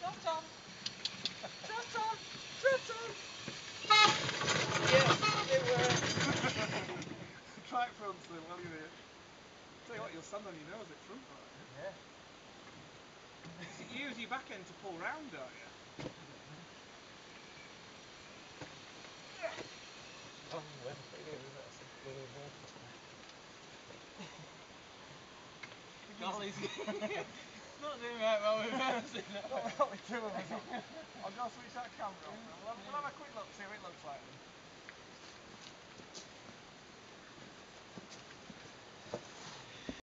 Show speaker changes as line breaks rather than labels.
Trot on! Trot on! Trot on! Yes, it works.
Try it front, so while you're here. Tell you what, you'll stand on your nose at front, right?
Yeah.
You use your back end to pull round, don't you?
Oh, well, that's a bloody vehicle. Golly's it's not doing right while we're bouncing.
Not with two of us on. I'll go switch that camera off. We'll have a quick look, see what it looks like then.